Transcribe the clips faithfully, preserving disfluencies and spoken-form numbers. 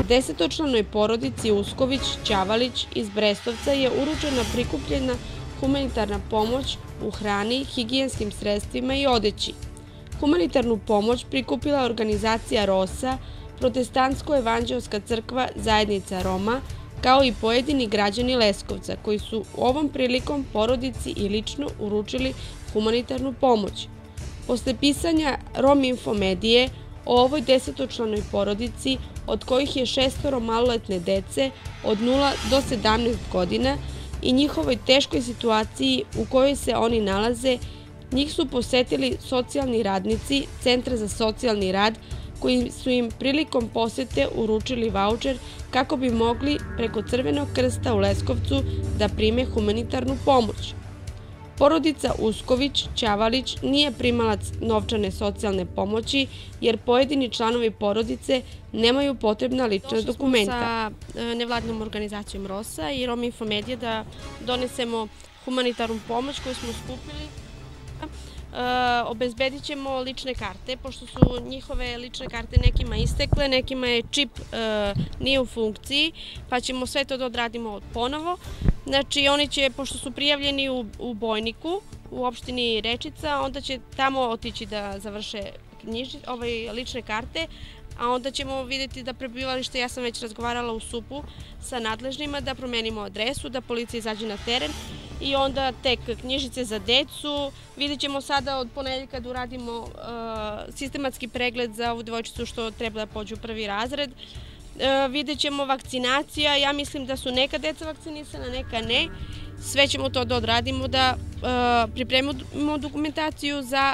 Desetočlanoj porodici Usković-Ćavalić iz Brestovca je uručena prikupljena humanitarna pomoć u hrani, higijenskim sredstvima i odeći. Humanitarnu pomoć prikupila organizacija ROSA, Protestantsko-evanđelska crkva Zajednica Roma, kao i pojedini građani Leskovca, koji su ovom prilikom porodici i lično uručili humanitarnu pomoć. Posle pisanja Rominfo medije o ovoj desetočlanoj porodici, od kojih je šestoro maloletne dece od nula do sedamnaest godina, i njihovoj teškoj situaciji u kojoj se oni nalaze, njih su posetili socijalni radnici Centra za socijalni rad, koji su im prilikom posete uručili vaučer kako bi mogli preko Crvenog krsta u Leskovcu da prime humanitarnu pomoć. Porodica Usković-Ćavalić nije primalac novčane socijalne pomoći, jer pojedini članovi porodice nemaju potrebna lična dokumenta. Došli smo sa nevladinom organizacijom ROSA i Rominfo medije da donesemo humanitarnu pomoć koju smo skupili. Obezbedit ćemo lične karte, pošto su njihove lične karte nekima istekle, nekima je čip nije u funkciji, pa ćemo sve to da odradimo ponovo. Znači, oni će, pošto su prijavljeni u Bojniku, u opštini Rečica, onda će tamo otići da završe lične karte, a onda ćemo vidjeti da prebivalište, ja sam već razgovarala u SUP-u sa nadležnima, da promenimo adresu, da policija izađe na teren i onda tek knjižice za decu. Vidjet ćemo sada od ponedeljka da uradimo sistematski pregled za ovu devojčicu što treba da pođe u prvi razred. Vidjet ćemo vakcinacija, ja mislim da su neka deca vakcinisana, neka ne. Sve ćemo to da odradimo, da pripremimo dokumentaciju za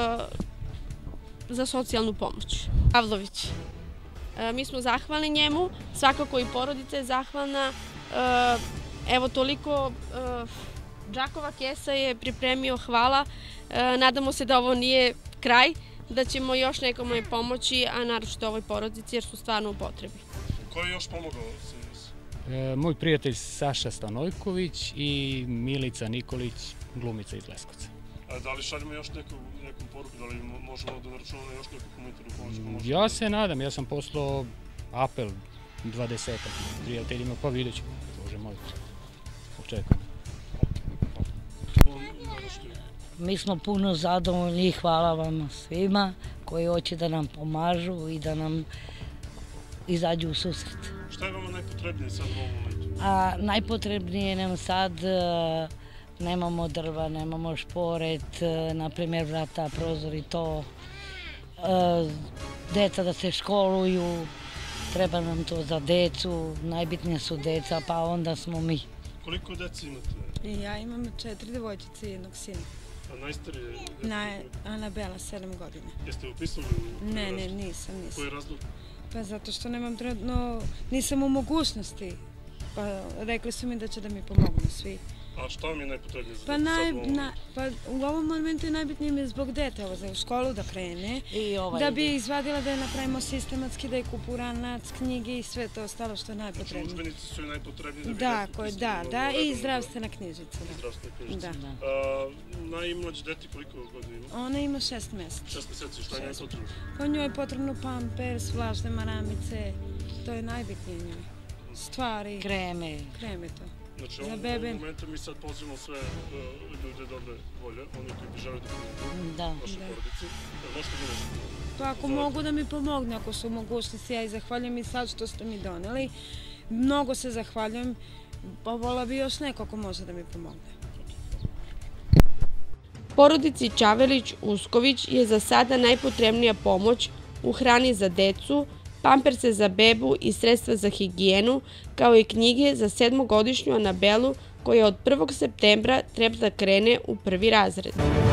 za socijalnu pomoć. Pavlović. Mi smo zahvalni njemu, svakako i porodica je zahvalna. Evo toliko, Džakova kesa je pripremio, hvala. Nadamo se da ovo nije kraj, da ćemo još nekome pomoći, a naročito ovoj porodici, jer su stvarno u potrebi. Ko je još pomogao? Moj prijatelj Saša Stanojković i Milica Nikolić, glumica iz Leskovca. Da li šaljemo još neku poruku, da li možemo da računamo još neku humanitarnu pomoć? Ja se nadam, ja sam poslao apel dvadesetak prijateljima, pa vidjet ćemo. Bože moj, očekujem. Mi smo puno zadovoljni i hvala vam svima koji hoće da nam pomažu i da nam izađu u susret. Šta je vama najpotrebnije sad u ovom momentu? Najpotrebnije nam sad, nemamo drva, nemamo šporet, na primjer vrata, prozor i to. Deca da se školuju, treba nam to za decu, najbitnije su deca, pa onda smo mi. Koliko deci imate? Ja imam četiri devojčice i jednog sina. A najstarije? Anabela, sedam godina. Jeste upisali? Ne, ne, nisam, nisam. Koji je razlog? Pa zato što nemam trenutno, nisam u mogućnosti. Pa rekli su mi da će da mi pomognu svi. A šta vam je najpotrebnije za dete? Pa u ovom momentu je najbitnije mi je zbog dete, ovo za u školu da krene, da bi izvadila da je napravimo sistematski, da je kupu ranac, knjige i sve to ostalo što je najpotrebnije. Znači udžbenici su i najpotrebniji da bi dete upisali? Da, da, i zdravstvena knjižica. I zdravstvena knjižica. Najmlađe dete koliko godina ima? Ona ima šest meseci. Šest meseci, šta je njoj potrebno? Pa njoj je potrebno pampers, vlažne maramice, to je najbitnije njoj. Stvari. Kreme. Kreme to. Znači, u ovom momentu mi sad pozivamo sve ljude dobre volje, oni koji bi želi da pomogu vaše porodici. Možete li nešto? Pa ako mogu da mi pomogne, ako su mogućnosti, ja i zahvaljujem i sad što ste mi doneli. Mnogo se zahvaljujem, pa vola bi još neko ko može da mi pomogne. Porodici Ćavalić-Usković je za sada najpotrebnija pomoć u hrani za decu, pamperse za bebu i sredstva za higijenu, kao i knjige za sedmogodišnju Anabelu koja od prvog septembra treba da krene u prvi razred.